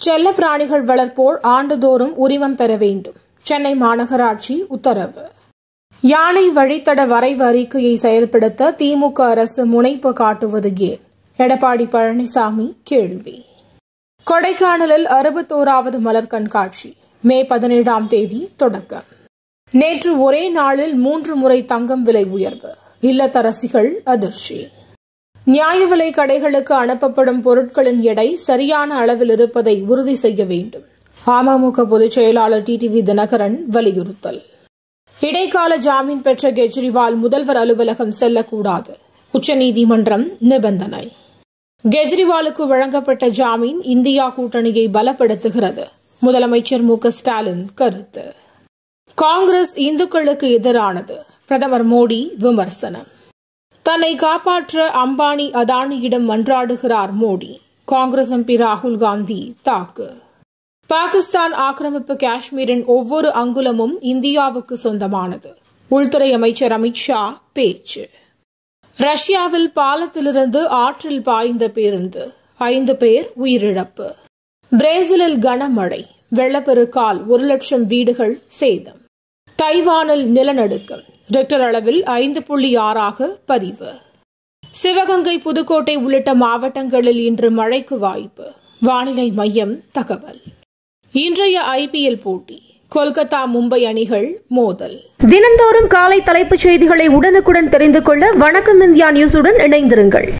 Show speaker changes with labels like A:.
A: செல்ல பிராணிகள் வளர்ப்போர் ஆண்டுதோறும் உரிமம் பெற வேண்டும். சென்னை மாநகராட்சி உத்தரவு. யானை வழித்தட வரைவு அறிக்கையை செயல்படுத்த திமுக அரசு முனைப்பு காட்டுவது ஏன்? எடப்பாடி பழனிசாமி கேள்வி. கொடைக்கானலில் 61வது மலர் கண்காட்சி மே 17ஆம் தேதி தொடக்கம். நேற்று ஒரே நாளில் 3 முறை தங்கம் விலை உயர்வு, இல்லத்தரசிகள் அதிர்ச்சி. நியாய விலை கடைகளுக்கு அனுப்பப்படும் பொருட்களின் எடை சரியான அளவில் இருப்பதை உறுதி செய்ய வேண்டும். அமமுக பொதுச் செயலாளர் டிடிவி தினகரன் வலியுறுத்தல். இடைக்கால ஜாமீன் பெற்ற கெஜ்ரிவால் முதல்வர் அலுவலகம் செல்லக்கூடாது, உச்சநீதிமன்றம் நிபந்தனை. கெஜ்ரிவாலுக்கு வழங்கப்பட்ட ஜாமீன் இந்தியா கூட்டணியை பலப்படுத்துகிறது, முதலமைச்சர் மு க ஸ்டாலின் கருத்து. காங்கிரஸ் இந்துக்களுக்கு எதிரானது, பிரதமர் மோடி விமர்சனம். தன்னை காப்பாற்ற அம்பானி அதானியிடம் மன்றாடுகிறார் மோடி, காங்கிரஸ் எம்பி ராகுல் காந்தி தாக்கு. பாகிஸ்தான் ஆக்கிரமிப்பு காஷ்மீரின் ஒவ்வொரு அங்குலமும் இந்தியாவுக்கு சொந்தமானது, உள்துறை அமைச்சர் அமித் ஷா பேச்சு. ரஷ்யாவில் பாலத்திலிருந்து ஆற்றில் பாய்ந்த பேருந்து, 5 பேர் உயிரிழப்பு. பிரேசிலில் கனமழை, வெள்ளப்பெருக்கால் 1 லட்சம் வீடுகள் சேதம். தைவானில் நிலநடுக்கம், ரிக்டர் அளவில் 5.6 பதிவு. சிவகங்கை, புதுக்கோட்டை உள்ளிட்ட மாவட்டங்களில் இன்று மழைக்கு வாய்ப்பு, வானிலை மையம் தகவல். இன்றைய IPL போட்டி, கொல்கத்தா மும்பை அணிகள் மோதல்.
B: தினந்தோறும் காலை தலைப்புச் செய்திகளை உடனுக்குடன் தெரிந்து கொள்ள வணக்கம் இந்தியா நியூஸுடன் இணைந்திருங்கள்.